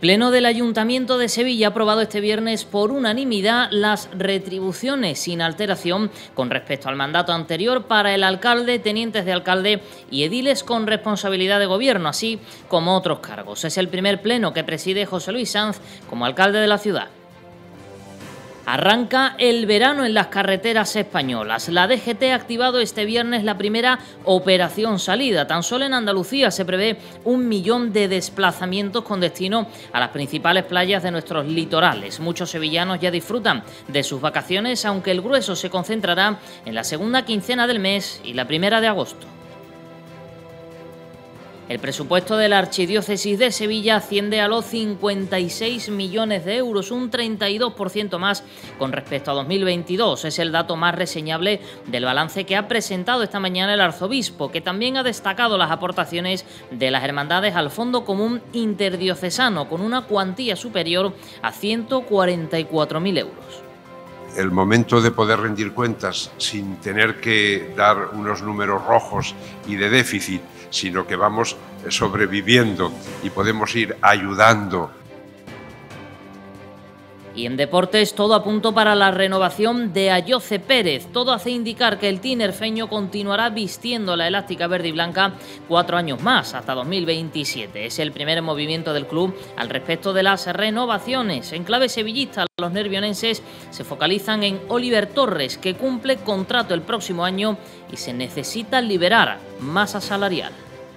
El Pleno del Ayuntamiento de Sevilla ha aprobado este viernes por unanimidad las retribuciones sin alteración con respecto al mandato anterior para el alcalde, tenientes de alcalde y ediles con responsabilidad de gobierno, así como otros cargos. Es el primer pleno que preside José Luis Sanz como alcalde de la ciudad. Arranca el verano en las carreteras españolas. La DGT ha activado este viernes la primera operación salida. Tan solo en Andalucía se prevé 1 millón de desplazamientos con destino a las principales playas de nuestros litorales. Muchos sevillanos ya disfrutan de sus vacaciones, aunque el grueso se concentrará en la segunda quincena del mes y la primera de agosto. El presupuesto de la Archidiócesis de Sevilla asciende a los 56 millones de euros, un 32% más con respecto a 2022. Es el dato más reseñable del balance que ha presentado esta mañana el arzobispo, que también ha destacado las aportaciones de las hermandades al Fondo Común Interdiocesano, con una cuantía superior a 144.000 euros. El momento de poder rendir cuentas sin tener que dar unos números rojos y de déficit, sino que vamos sobreviviendo y podemos ir ayudando. Y en deportes, todo a punto para la renovación de Ayoce Pérez. Todo hace indicar que el tinerfeño continuará vistiendo la elástica verde y blanca 4 años más, hasta 2027. Es el primer movimiento del club al respecto de las renovaciones. En clave sevillista, los nervionenses se focalizan en Oliver Torres, que cumple contrato el próximo año y se necesita liberar masa salarial.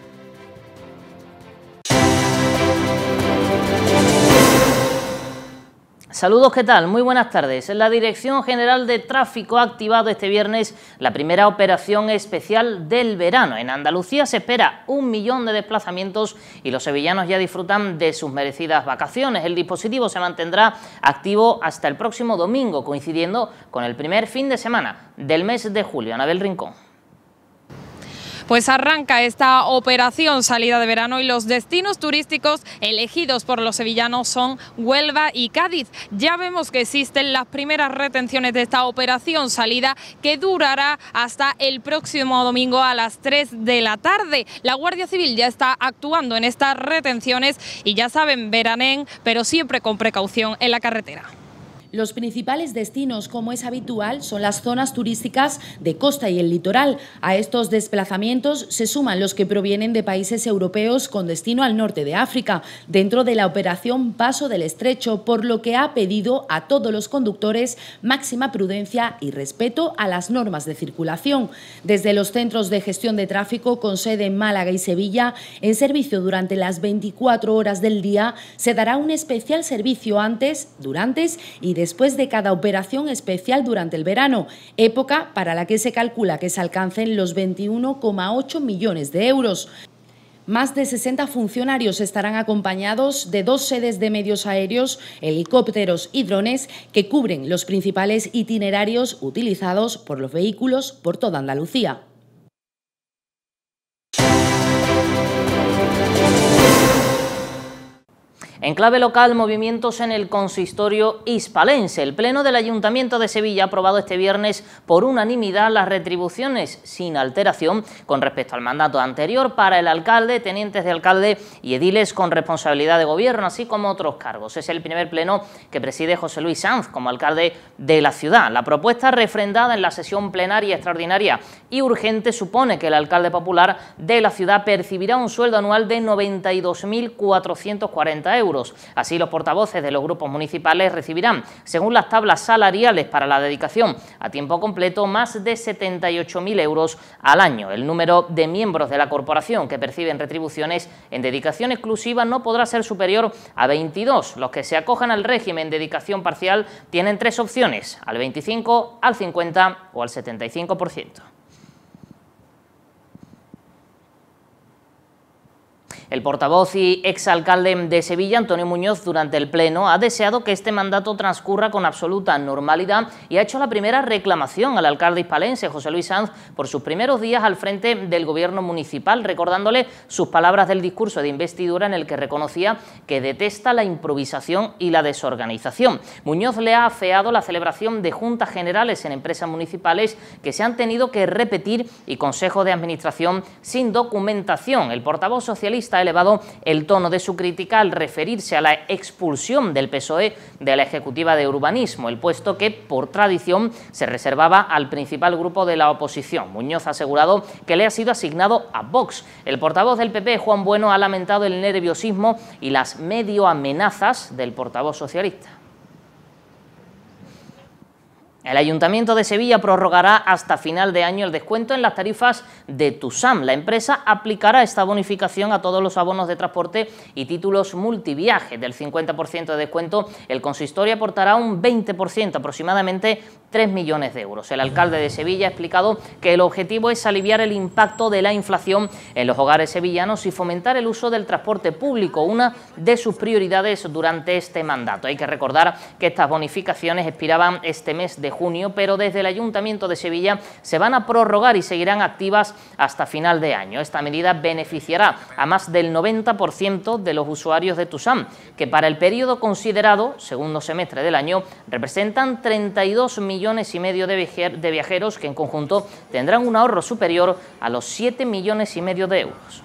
Saludos, ¿qué tal? Muy buenas tardes. La Dirección General de Tráfico ha activado este viernes la primera operación especial del verano. En Andalucía se espera 1 millón de desplazamientos y los sevillanos ya disfrutan de sus merecidas vacaciones. El dispositivo se mantendrá activo hasta el próximo domingo, coincidiendo con el primer fin de semana del mes de julio. Anabel Rincón. Pues arranca esta operación salida de verano y los destinos turísticos elegidos por los sevillanos son Huelva y Cádiz. Ya vemos que existen las primeras retenciones de esta operación salida, que durará hasta el próximo domingo a las 3 de la tarde. La Guardia Civil ya está actuando en estas retenciones y ya saben, veranén, pero siempre con precaución en la carretera. Los principales destinos, como es habitual, son las zonas turísticas de costa y el litoral. A estos desplazamientos se suman los que provienen de países europeos con destino al norte de África, dentro de la operación Paso del Estrecho, por lo que ha pedido a todos los conductores máxima prudencia y respeto a las normas de circulación. Desde los centros de gestión de tráfico, con sede en Málaga y Sevilla, en servicio durante las 24 horas del día, se dará un especial servicio antes, durante y después de cada operación especial durante el verano, época para la que se calcula que se alcancen los 21,8 millones de euros. Más de 60 funcionarios estarán acompañados de 2 sedes de medios aéreos, helicópteros y drones que cubren los principales itinerarios utilizados por los vehículos por toda Andalucía. En clave local, movimientos en el consistorio hispalense. El Pleno del Ayuntamiento de Sevilla ha aprobado este viernes por unanimidad las retribuciones sin alteración con respecto al mandato anterior para el alcalde, tenientes de alcalde y ediles con responsabilidad de gobierno, así como otros cargos. Es el primer pleno que preside José Luis Sanz como alcalde de la ciudad. La propuesta refrendada en la sesión plenaria extraordinaria y urgente supone que el alcalde popular de la ciudad percibirá un sueldo anual de 92.440 euros. Así, los portavoces de los grupos municipales recibirán, según las tablas salariales para la dedicación a tiempo completo, más de 78.000 euros al año. El número de miembros de la corporación que perciben retribuciones en dedicación exclusiva no podrá ser superior a 22. Los que se acojan al régimen de dedicación parcial tienen 3 opciones: al 25, al 50 o al 75%. El portavoz y exalcalde de Sevilla, Antonio Muñoz, durante el Pleno ha deseado que este mandato transcurra con absoluta normalidad y ha hecho la primera reclamación al alcalde hispalense, José Luis Sanz, por sus primeros días al frente del gobierno municipal, recordándole sus palabras del discurso de investidura en el que reconocía que detesta la improvisación y la desorganización. Muñoz le ha afeado la celebración de juntas generales en empresas municipales que se han tenido que repetir y consejos de administración sin documentación. El portavoz socialista elevado el tono de su crítica al referirse a la expulsión del PSOE de la Ejecutiva de Urbanismo, el puesto que, por tradición, se reservaba al principal grupo de la oposición. Muñoz ha asegurado que le ha sido asignado a Vox. El portavoz del PP, Juan Bueno, ha lamentado el nerviosismo y las medio amenazas del portavoz socialista. El Ayuntamiento de Sevilla prorrogará hasta final de año el descuento en las tarifas de Tusam. La empresa aplicará esta bonificación a todos los abonos de transporte y títulos multiviaje. Del 50% de descuento, el consistorio aportará un 20%, aproximadamente 3 millones de euros. El alcalde de Sevilla ha explicado que el objetivo es aliviar el impacto de la inflación en los hogares sevillanos y fomentar el uso del transporte público, una de sus prioridades durante este mandato. Hay que recordar que estas bonificaciones expiraban este mes de junio, pero desde el Ayuntamiento de Sevilla se van a prorrogar y seguirán activas hasta final de año. Esta medida beneficiará a más del 90% de los usuarios de Tusam, que para el periodo considerado, segundo semestre del año, representan 32,5 millones de viajeros que en conjunto tendrán un ahorro superior a los 7,5 millones de euros.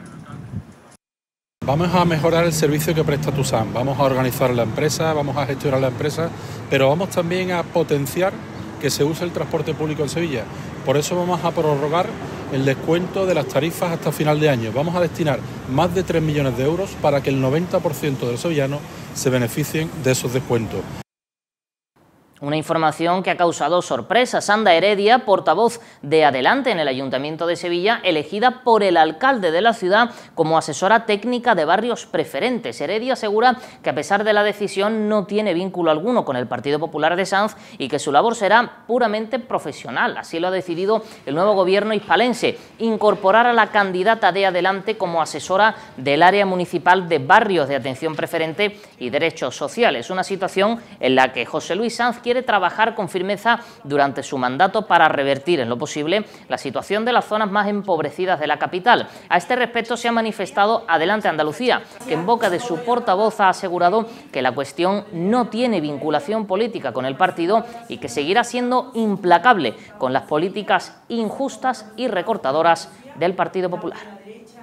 Vamos a mejorar el servicio que presta Tusam, vamos a organizar la empresa, vamos a gestionar la empresa, pero vamos también a potenciar que se use el transporte público en Sevilla. Por eso vamos a prorrogar el descuento de las tarifas hasta final de año. Vamos a destinar más de 3 millones de euros para que el 90% de los sevillanos se beneficien de esos descuentos. Una información que ha causado sorpresa. Sandra Heredia, portavoz de Adelante en el Ayuntamiento de Sevilla, elegida por el alcalde de la ciudad como asesora técnica de barrios preferentes. Heredia asegura que a pesar de la decisión no tiene vínculo alguno con el Partido Popular de Sanz y que su labor será puramente profesional. Así lo ha decidido el nuevo gobierno hispalense, incorporar a la candidata de Adelante como asesora del área municipal de barrios de atención preferente y derechos sociales. Una situación en la que José Luis Sanz quiere trabajar con firmeza durante su mandato para revertir en lo posible la situación de las zonas más empobrecidas de la capital. A este respecto se ha manifestado Adelante Andalucía, que en boca de su portavoz ha asegurado que la cuestión no tiene vinculación política con el partido y que seguirá siendo implacable con las políticas injustas y recortadoras del Partido Popular.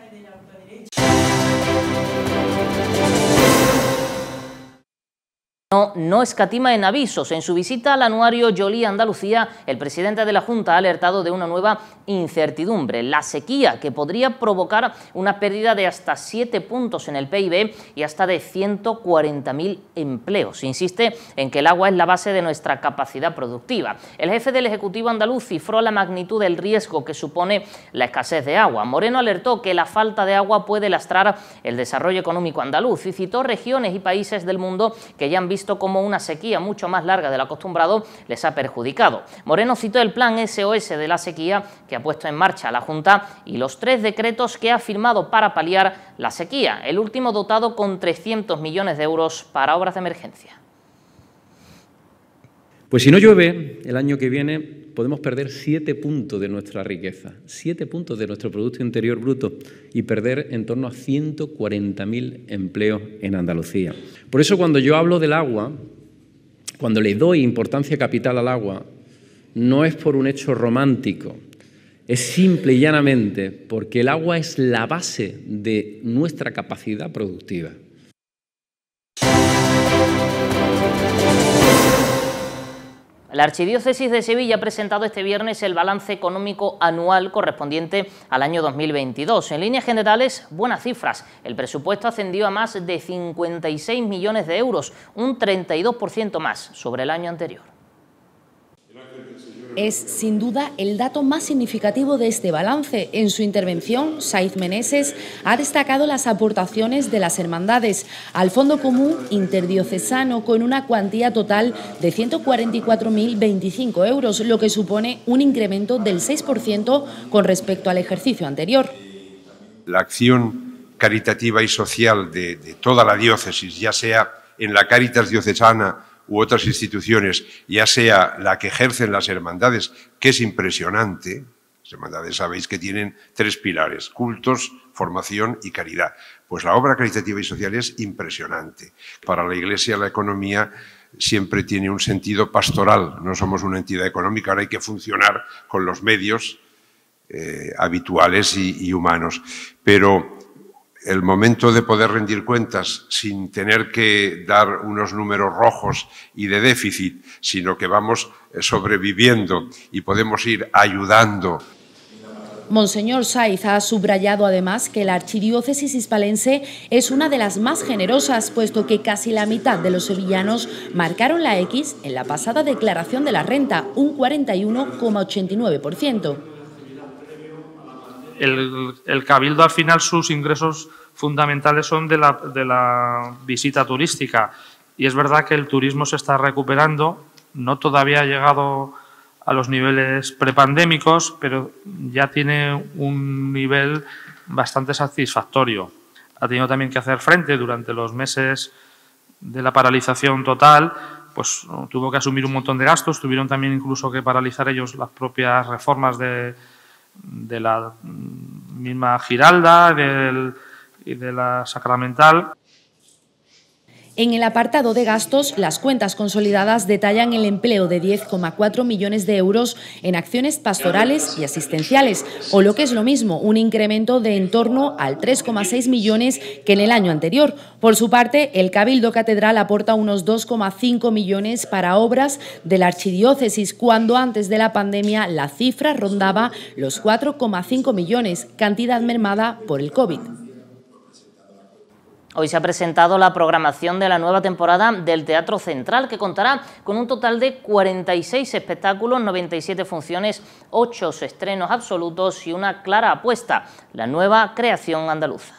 No escatima en avisos. En su visita al anuario Joly Andalucía, el presidente de la Junta ha alertado de una nueva incertidumbre, la sequía, que podría provocar una pérdida de hasta 7 puntos en el PIB y hasta de 140.000 empleos. Insiste en que el agua es la base de nuestra capacidad productiva. El jefe del Ejecutivo andaluz cifró la magnitud del riesgo que supone la escasez de agua. Moreno alertó que la falta de agua puede lastrar el desarrollo económico andaluz y citó regiones y países del mundo que ya han visto como una sequía mucho más larga de lo acostumbrado les ha perjudicado. Moreno citó el plan SOS de la sequía que ha puesto en marcha la Junta y los 3 decretos que ha firmado para paliar la sequía, el último dotado con 300 millones de euros para obras de emergencia. Pues si no llueve, el año que viene podemos perder 7 puntos de nuestra riqueza, 7 puntos de nuestro Producto Interior Bruto y perder en torno a 140.000 empleos en Andalucía. Por eso cuando yo hablo del agua, cuando le doy importancia capital al agua, no es por un hecho romántico, es simple y llanamente porque el agua es la base de nuestra capacidad productiva. La Archidiócesis de Sevilla ha presentado este viernes el balance económico anual correspondiente al año 2022. En líneas generales, buenas cifras. El presupuesto ascendió a más de 56 millones de euros, un 32% más sobre el año anterior. Es, sin duda, el dato más significativo de este balance. En su intervención, Saiz Meneses ha destacado las aportaciones de las hermandades al Fondo Común Interdiocesano con una cuantía total de 144.025 euros, lo que supone un incremento del 6% con respecto al ejercicio anterior. La acción caritativa y social de toda la diócesis, ya sea en la Cáritas diocesana u otras instituciones, ya sea la que ejercen las hermandades, que es impresionante. Las hermandades sabéis que tienen 3 pilares: cultos, formación y caridad. Pues la obra caritativa y social es impresionante. Para la Iglesia la economía siempre tiene un sentido pastoral. No somos una entidad económica, ahora hay que funcionar con los medios habituales y humanos. Pero el momento de poder rendir cuentas sin tener que dar unos números rojos y de déficit, sino que vamos sobreviviendo y podemos ir ayudando. Monseñor Saiz ha subrayado además que la archidiócesis hispalense es una de las más generosas, puesto que casi la mitad de los sevillanos marcaron la X en la pasada declaración de la renta, un 41,89%. El Cabildo, al final, sus ingresos fundamentales son de la visita turística. Y es verdad que el turismo se está recuperando, no todavía ha llegado a los niveles prepandémicos, pero ya tiene un nivel bastante satisfactorio. Ha tenido también que hacer frente durante los meses de la paralización total, pues tuvo que asumir un montón de gastos, tuvieron también incluso que paralizar ellos las propias reformas de la misma Giralda y de la Sacramental. En el apartado de gastos, las cuentas consolidadas detallan el empleo de 10,4 millones de euros en acciones pastorales y asistenciales, o lo que es lo mismo, un incremento de en torno al 3,6 millones que en el año anterior. Por su parte, el Cabildo Catedral aporta unos 2,5 millones para obras de la archidiócesis, cuando antes de la pandemia la cifra rondaba los 4,5 millones, cantidad mermada por el COVID. Hoy se ha presentado la programación de la nueva temporada del Teatro Central, que contará con un total de 46 espectáculos, 97 funciones, 8 estrenos absolutos y una clara apuesta, la nueva creación andaluza.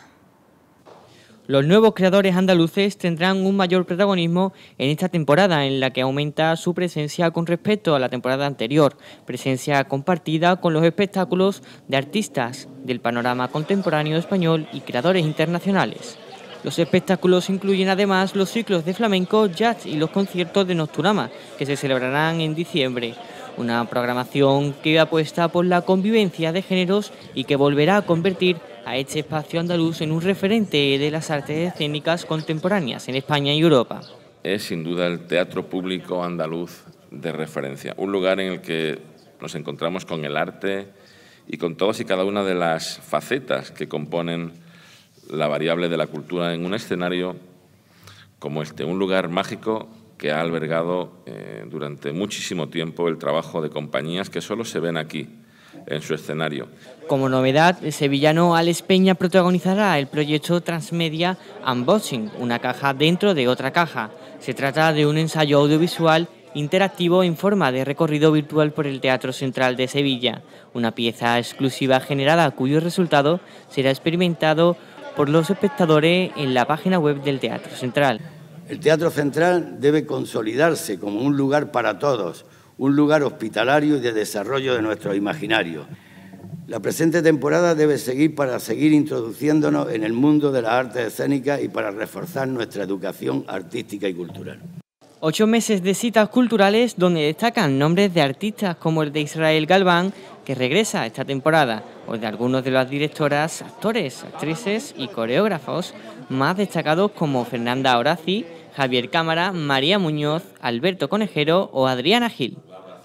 Los nuevos creadores andaluces tendrán un mayor protagonismo en esta temporada, en la que aumenta su presencia con respecto a la temporada anterior, presencia compartida con los espectáculos de artistas del panorama contemporáneo español y creadores internacionales. Los espectáculos incluyen además los ciclos de flamenco, jazz y los conciertos de Nocturama, que se celebrarán en diciembre. Una programación que apuesta por la convivencia de géneros y que volverá a convertir a este espacio andaluz en un referente de las artes escénicas contemporáneas en España y Europa. Es sin duda el teatro público andaluz de referencia, un lugar en el que nos encontramos con el arte y con todas y cada una de las facetas que componen la variable de la cultura en un escenario como este, un lugar mágico que ha albergado durante muchísimo tiempo el trabajo de compañías que solo se ven aquí, en su escenario. Como novedad, el sevillano Alex Peña protagonizará el proyecto Transmedia Unboxing, una caja dentro de otra caja. Se trata de un ensayo audiovisual interactivo en forma de recorrido virtual por el Teatro Central de Sevilla, una pieza exclusiva generada cuyo resultado será experimentado por los espectadores en la página web del Teatro Central. El Teatro Central debe consolidarse como un lugar para todos, un lugar hospitalario y de desarrollo de nuestro imaginario. La presente temporada debe seguir para seguir introduciéndonos en el mundo de las artes escénicas y para reforzar nuestra educación artística y cultural. 8 meses de citas culturales donde destacan nombres de artistas como el de Israel Galván, que regresa esta temporada, o de algunos de las directoras, actores, actrices y coreógrafos más destacados como Fernanda Horaci, Javier Cámara, María Muñoz, Alberto Conejero o Adriana Gil.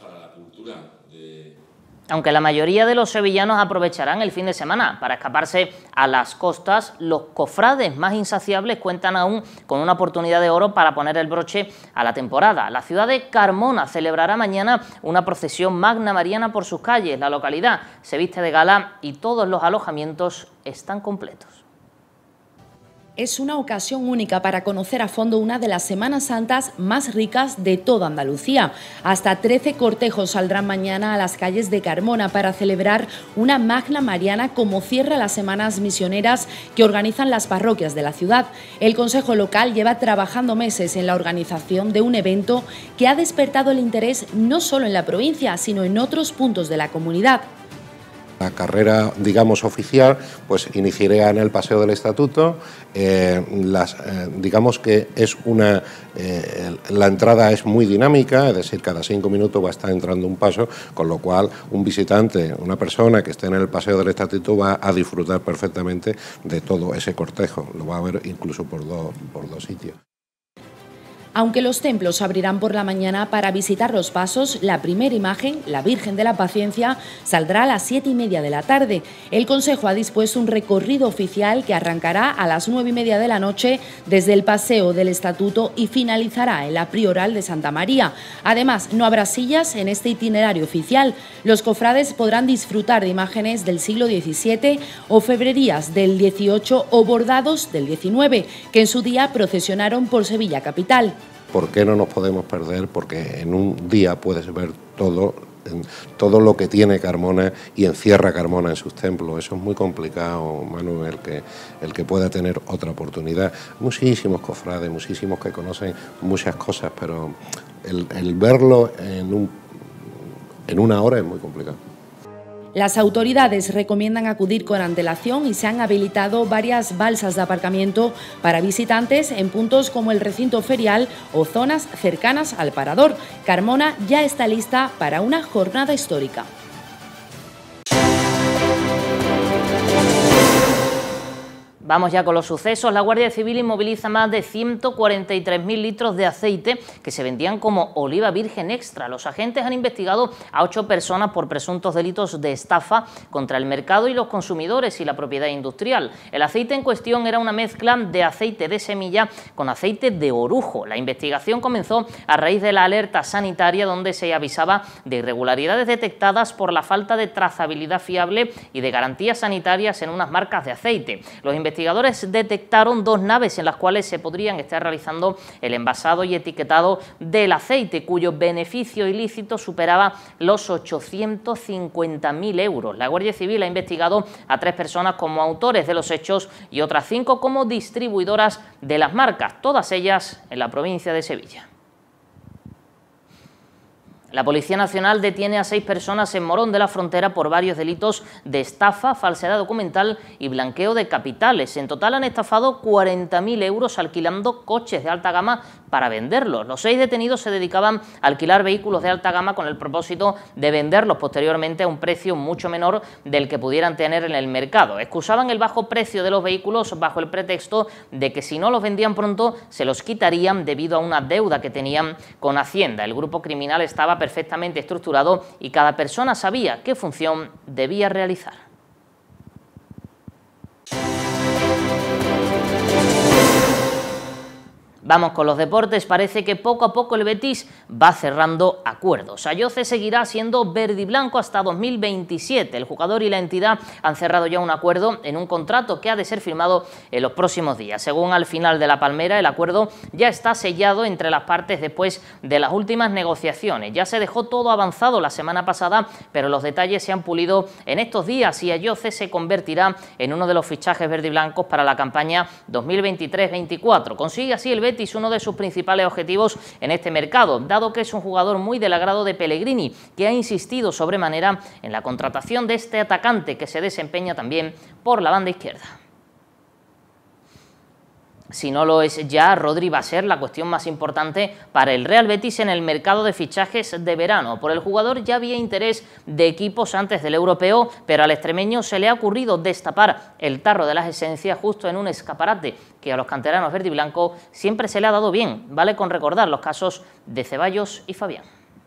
Aunque la mayoría de los sevillanos aprovecharán el fin de semana para escaparse a las costas, los cofrades más insaciables cuentan aún con una oportunidad de oro para poner el broche a la temporada. La ciudad de Carmona celebrará mañana una procesión magna mariana por sus calles. La localidad se viste de gala y todos los alojamientos están completos. Es una ocasión única para conocer a fondo una de las Semanas Santas más ricas de toda Andalucía. Hasta 13 cortejos saldrán mañana a las calles de Carmona para celebrar una magna mariana como cierra las semanas misioneras que organizan las parroquias de la ciudad. El Consejo Local lleva trabajando meses en la organización de un evento que ha despertado el interés no solo en la provincia, sino en otros puntos de la comunidad. La carrera, digamos, oficial, pues iniciaría en el Paseo del Estatuto. Digamos que es la entrada es muy dinámica, es decir, cada 5 minutos va a estar entrando un paso, con lo cual un visitante, una persona que esté en el Paseo del Estatuto va a disfrutar perfectamente de todo ese cortejo. Lo va a ver incluso por dos sitios. Aunque los templos abrirán por la mañana para visitar los pasos, la primera imagen, la Virgen de la Paciencia, saldrá a las 7:30 de la tarde. El Consejo ha dispuesto un recorrido oficial que arrancará a las 9:30 de la noche desde el Paseo del Estatuto y finalizará en la Prioral de Santa María. Además, no habrá sillas en este itinerario oficial. Los cofrades podrán disfrutar de imágenes del siglo XVII, orfebrerías del XVIII o bordados del XIX, que en su día procesionaron por Sevilla capital. ¿Por qué no nos podemos perder? Porque en un día puedes ver todo lo que tiene Carmona y encierra Carmona en sus templos. Eso es muy complicado, Manu, el que pueda tener otra oportunidad. Muchísimos cofrades, muchísimos que conocen muchas cosas, pero el verlo en una hora es muy complicado. Las autoridades recomiendan acudir con antelación y se han habilitado varias balsas de aparcamiento para visitantes en puntos como el recinto ferial o zonas cercanas al parador. Carmona ya está lista para una jornada histórica. Vamos ya con los sucesos. La Guardia Civil inmoviliza más de 143.000 litros de aceite que se vendían como oliva virgen extra. Los agentes han investigado a 8 personas por presuntos delitos de estafa contra el mercado y los consumidores y la propiedad industrial. El aceite en cuestión era una mezcla de aceite de semilla con aceite de orujo. La investigación comenzó a raíz de la alerta sanitaria donde se avisaba de irregularidades detectadas por la falta de trazabilidad fiable y de garantías sanitarias en unas marcas de aceite. Los investigadores detectaron 2 naves en las cuales se podrían estar realizando el envasado y etiquetado del aceite, cuyo beneficio ilícito superaba los 850.000 euros. La Guardia Civil ha investigado a 3 personas como autores de los hechos y otras 5 como distribuidoras de las marcas, todas ellas en la provincia de Sevilla. La Policía Nacional detiene a 6 personas en Morón de la Frontera por varios delitos de estafa, falsedad documental y blanqueo de capitales. En total han estafado 40.000 euros alquilando coches de alta gama para venderlos. Los 6 detenidos se dedicaban a alquilar vehículos de alta gama con el propósito de venderlos posteriormente a un precio mucho menor del que pudieran tener en el mercado. Excusaban el bajo precio de los vehículos bajo el pretexto de que si no los vendían pronto se los quitarían debido a una deuda que tenían con Hacienda. El grupo criminal estaba perfectamente estructurado y cada persona sabía qué función debía realizar. Vamos con los deportes. Parece que poco a poco el Betis va cerrando acuerdos. Ayoce seguirá siendo verde y blanco hasta 2027. El jugador y la entidad han cerrado ya un acuerdo en un contrato que ha de ser firmado en los próximos días. Según Al Final de la Palmera, el acuerdo ya está sellado entre las partes después de las últimas negociaciones. Ya se dejó todo avanzado la semana pasada, pero los detalles se han pulido en estos días y Ayoce se convertirá en uno de los fichajes verde y blancos para la campaña 2023-24. Consigue así el Betis uno de sus principales objetivos en este mercado, dado que es un jugador muy del agrado de Pellegrini, que ha insistido sobremanera en la contratación de este atacante que se desempeña también por la banda izquierda. Si no lo es ya, Rodri va a ser la cuestión más importante para el Real Betis en el mercado de fichajes de verano. Por el jugador ya había interés de equipos antes del europeo, pero al extremeño se le ha ocurrido destapar el tarro de las esencias justo en un escaparate que a los canteranos verde y blanco siempre se le ha dado bien. Vale con recordar los casos de Ceballos y Fabián.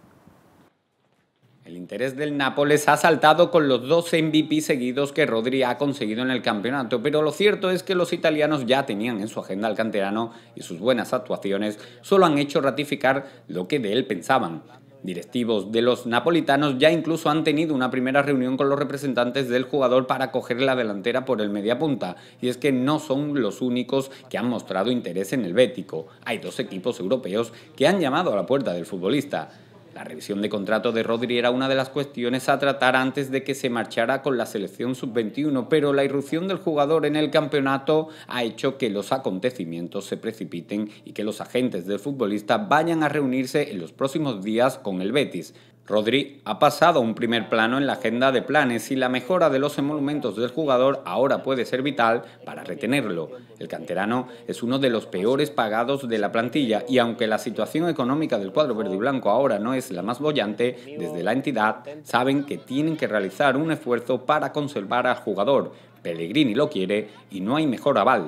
El interés del Nápoles ha saltado con los 2 MVP seguidos que Rodri ha conseguido en el campeonato, pero lo cierto es que los italianos ya tenían en su agenda al canterano y sus buenas actuaciones solo han hecho ratificar lo que de él pensaban. Directivos de los napolitanos ya incluso han tenido una primera reunión con los representantes del jugador para coger la delantera por el mediapunta, y es que no son los únicos que han mostrado interés en el bético. Hay 2 equipos europeos que han llamado a la puerta del futbolista. La revisión de contrato de Rodri era una de las cuestiones a tratar antes de que se marchara con la selección sub-21, pero la irrupción del jugador en el campeonato ha hecho que los acontecimientos se precipiten y que los agentes del futbolista vayan a reunirse en los próximos días con el Betis. Rodri ha pasado a un primer plano en la agenda de planes y la mejora de los emolumentos del jugador ahora puede ser vital para retenerlo. El canterano es uno de los peores pagados de la plantilla y aunque la situación económica del cuadro verde y blanco ahora no es la más boyante, desde la entidad saben que tienen que realizar un esfuerzo para conservar al jugador. Pellegrini lo quiere y no hay mejor aval.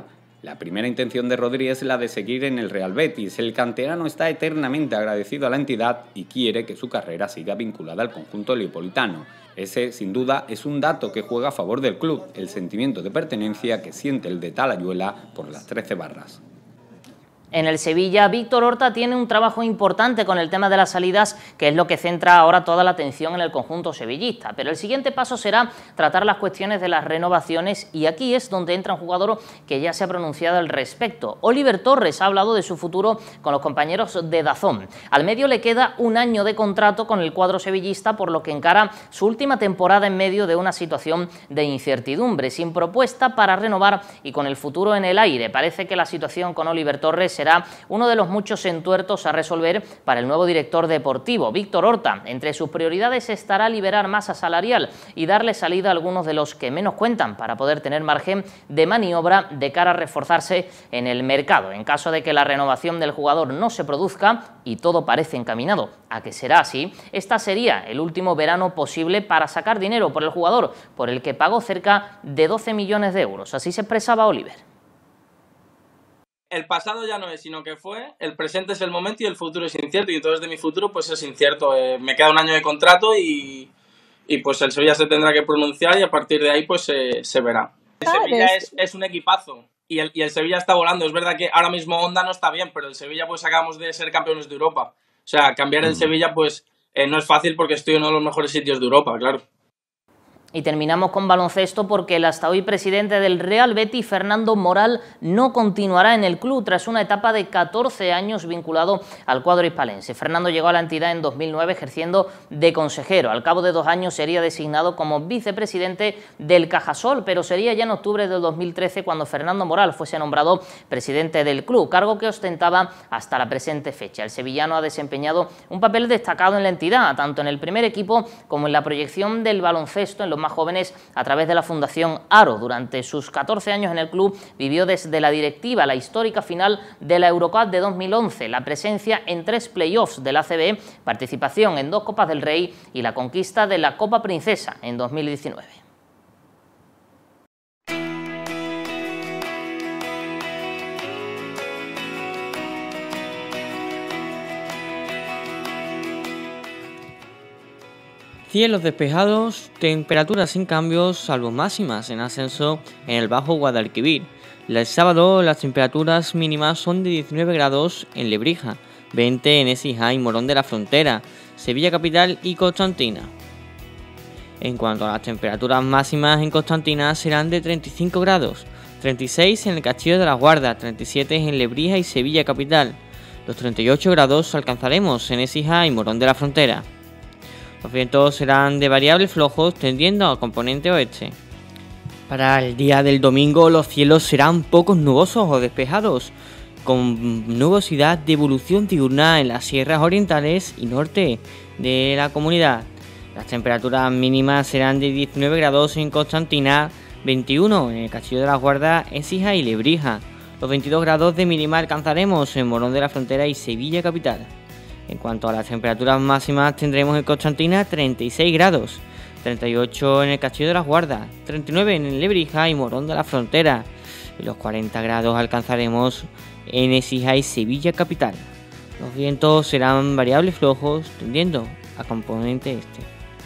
La primera intención de Rodri es la de seguir en el Real Betis. El canterano está eternamente agradecido a la entidad y quiere que su carrera siga vinculada al conjunto leopolitano. Ese, sin duda, es un dato que juega a favor del club, el sentimiento de pertenencia que siente el de Talayuela por las 13 barras. En el Sevilla, Víctor Horta tiene un trabajo importante con el tema de las salidas, que es lo que centra ahora toda la atención en el conjunto sevillista. Pero el siguiente paso será tratar las cuestiones de las renovaciones, y aquí es donde entra un jugador que ya se ha pronunciado al respecto. Oliver Torres ha hablado de su futuro con los compañeros de DAZN. Al medio le queda un año de contrato con el cuadro sevillista, por lo que encara su última temporada en medio de una situación de incertidumbre, sin propuesta para renovar y con el futuro en el aire. Parece que la situación con Oliver Torres será uno de los muchos entuertos a resolver para el nuevo director deportivo, Víctor Horta. Entre sus prioridades estará liberar masa salarial y darle salida a algunos de los que menos cuentan para poder tener margen de maniobra de cara a reforzarse en el mercado. En caso de que la renovación del jugador no se produzca, y todo parece encaminado a que será así, esta sería el último verano posible para sacar dinero por el jugador, por el que pagó cerca de 12 millones de euros. Así se expresaba Oliver. El pasado ya no es, sino que fue, el presente es el momento y el futuro es incierto, y entonces de mi futuro pues es incierto. Me queda un año de contrato y pues el Sevilla se tendrá que pronunciar y a partir de ahí pues se verá. El Sevilla es un equipazo y el Sevilla está volando. Es verdad que ahora mismo Honda no está bien, pero el Sevilla pues acabamos de ser campeones de Europa. O sea, cambiar el Sevilla pues no es fácil porque estoy en uno de los mejores sitios de Europa, claro. Y terminamos con baloncesto porque el hasta hoy presidente del Real Betis, Fernando Moral, no continuará en el club tras una etapa de 14 años vinculado al cuadro hispalense. Fernando llegó a la entidad en 2009 ejerciendo de consejero. Al cabo de 2 años sería designado como vicepresidente del Cajasol, pero sería ya en octubre del 2013 cuando Fernando Moral fuese nombrado presidente del club, cargo que ostentaba hasta la presente fecha. El sevillano ha desempeñado un papel destacado en la entidad, tanto en el primer equipo como en la proyección del baloncesto en los más jóvenes a través de la Fundación Aro. Durante sus 14 años en el club vivió desde la directiva la histórica final de la Eurocup de 2011, la presencia en 3 playoffs de la ACB, participación en 2 Copas del Rey y la conquista de la Copa Princesa en 2019. Cielos despejados, temperaturas sin cambios, salvo máximas en ascenso en el Bajo Guadalquivir. El sábado las temperaturas mínimas son de 19 grados en Lebrija, 20 en Écija y Morón de la Frontera, Sevilla Capital y Constantina. En cuanto a las temperaturas máximas en Constantina serán de 35 grados, 36 en el Castillo de las Guardas, 37 en Lebrija y Sevilla Capital. Los 38 grados alcanzaremos en Écija y Morón de la Frontera. Los vientos serán de variables flojos tendiendo a componente oeste. Para el día del domingo los cielos serán pocos nubosos o despejados, con nubosidad de evolución diurna en las sierras orientales y norte de la comunidad. Las temperaturas mínimas serán de 19 grados en Constantina, 21 en el Castillo de las Guardas, Écija y Lebrija. Los 22 grados de mínima alcanzaremos en Morón de la Frontera y Sevilla Capital. En cuanto a las temperaturas máximas tendremos en Constantina 36 grados, 38 en el Castillo de las Guardas, 39 en Lebrija y Morón de la Frontera, y los 40 grados alcanzaremos en Écija y Sevilla Capital. Los vientos serán variables flojos tendiendo a componente este.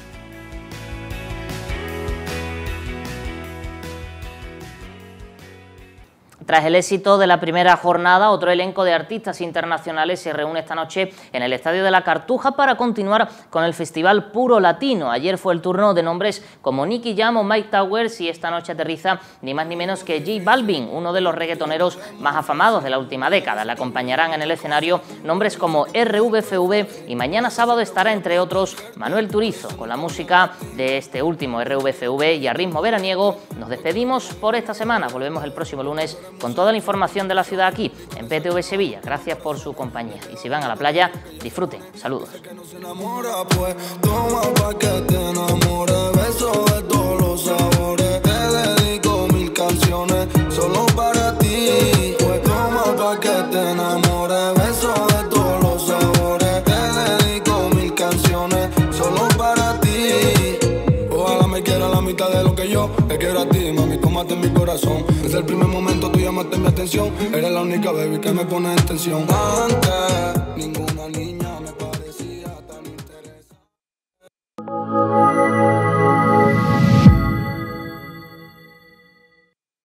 Tras el éxito de la primera jornada, otro elenco de artistas internacionales se reúne esta noche en el Estadio de la Cartuja para continuar con el festival Puro Latino. Ayer fue el turno de nombres como Nicky Jam o Mike Towers y esta noche aterriza ni más ni menos que J Balvin, uno de los reggaetoneros más afamados de la última década. Le acompañarán en el escenario nombres como RVFV y mañana sábado estará entre otros Manuel Turizo. Con la música de este último RVFV y a ritmo veraniego nos despedimos por esta semana. Volvemos el próximo lunes con toda la información de la ciudad aquí en PTV Sevilla. Gracias por su compañía y si van a la playa, disfruten. Saludos. De lo que yo yo te quiero a ti, mami, tómate mi corazón. Desde el primer momento tú llamaste mi atención. Eres la única baby que me pone en tensión. Antes, ninguno.